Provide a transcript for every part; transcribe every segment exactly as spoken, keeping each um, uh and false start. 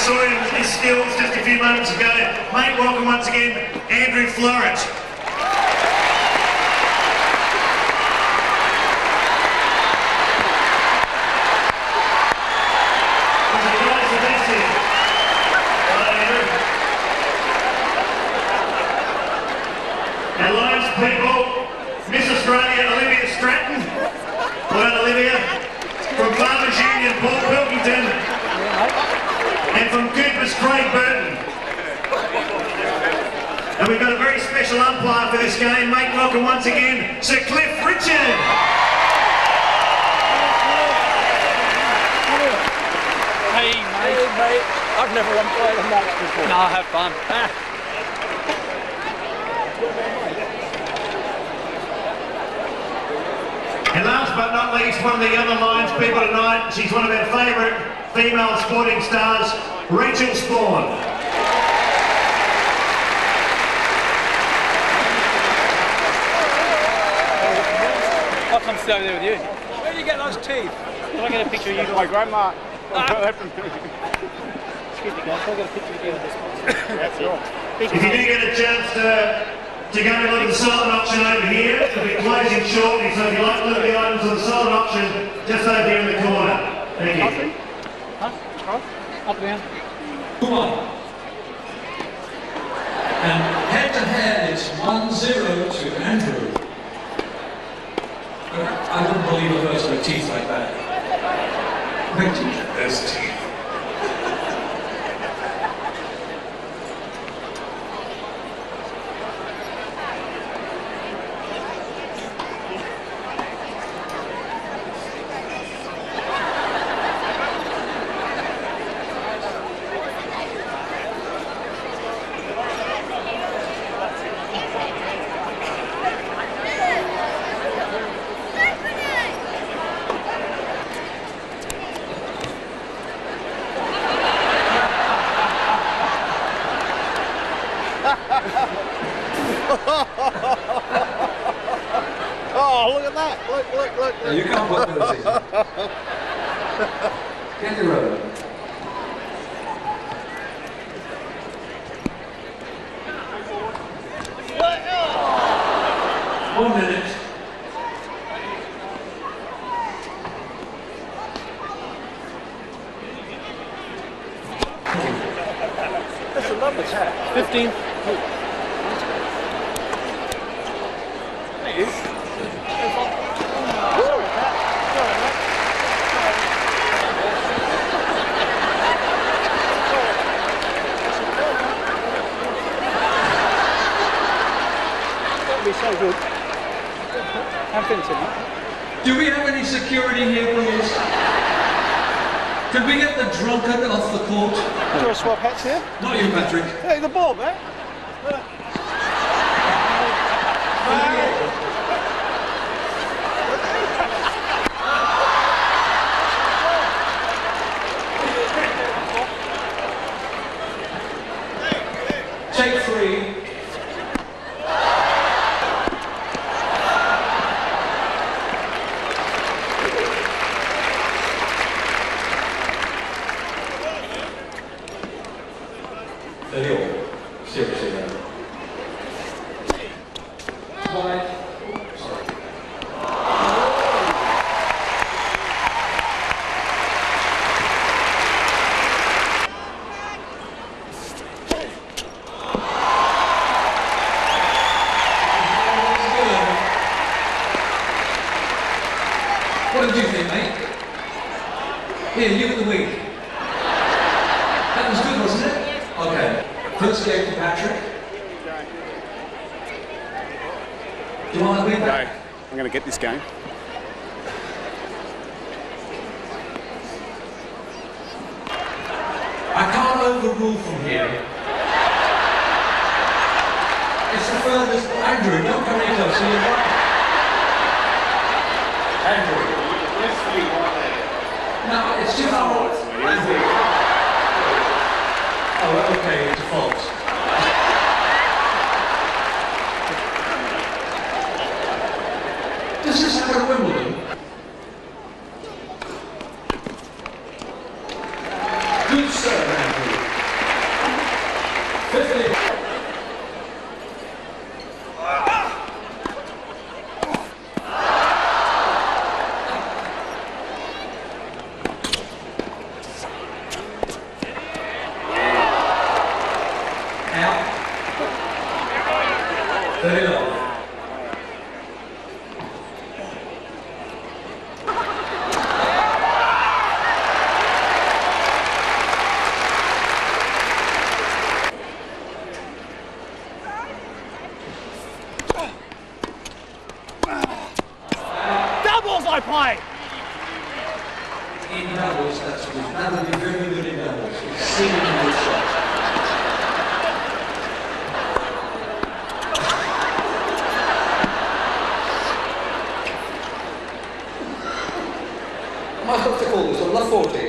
saw him, his skills just a few moments ago. Mate, welcome once again, Andrew Florent. And Lions people, Miss Australia, Olivia Stratton. Well done, Olivia. From Farmers Union, Paul Pilkington. And from Coopers, Craig Burton. And we've got a very special umpire for this game. Mate, welcome once again, Sir Cliff Richard. Hey, mate. Hey, mate. I've never umpired a match before. No, I have fun. Ah. And last but not least, one of the other Lions people tonight, she's one of our favourite female sporting stars, Rachel Spawn. I'll come sit over there with you. Where do you get those teeth? Can I get a picture of you? My grandma. Ah. Excuse me guys, can I get a picture of you with this one? That's right. If you do get a chance to to go and look at the silent auction over here, it'll be closing shortly, so if you'd like to look at the items on the silent auction, just over here in the corner. Thank you. Huh? Up and down. Come on. And head to head, it's one zero to Andrew. I wouldn't believe a person with teeth like that. Wait, there's teeth. Oh, look at that! Look, look, look! Now you can't put those in. Get the road. One minute. That's a lovely hat. Fifteen. Thank you. Sorry, Pat. Sorry, mate. That'd be so good. I'm finishing. Do we have any security here, please? Can we get the drunkard off the court? Do you want to swap hats here? Not you, Patrick. Hey, the ball, man. Take three. Leo, seriously now. Wide. Sorry. What did you think, mate? Here, you at the wing. That was good, wasn't it? Okay. First game for Patrick. Do you want to win that? I'm going to get this game. I can't overrule from here. It's the furthest. Andrew, don't come any closer. You're right. Andrew. No, it's too far. Andrew. Oh, okay, it's a fault. Does this happen at Wimbledon? Good serve, Andrew. play. In doubles, that's good. That would be very good in doubles. Exceedingly good shot. I might have to call this one, La forty.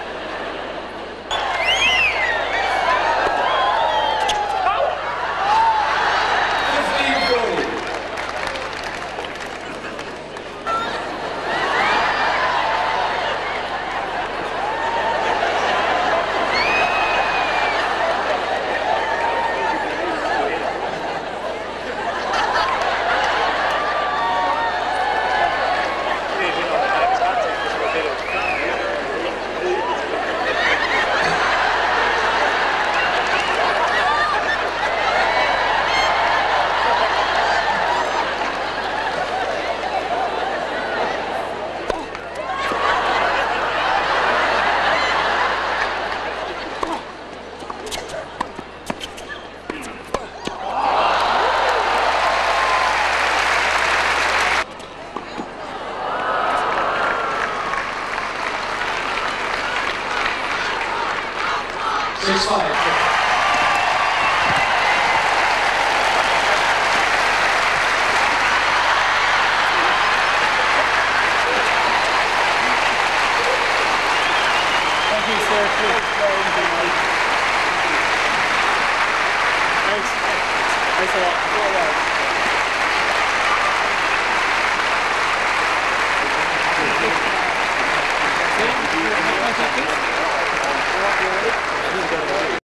Six five. Thank you, sir. Thanks. Thanks a lot.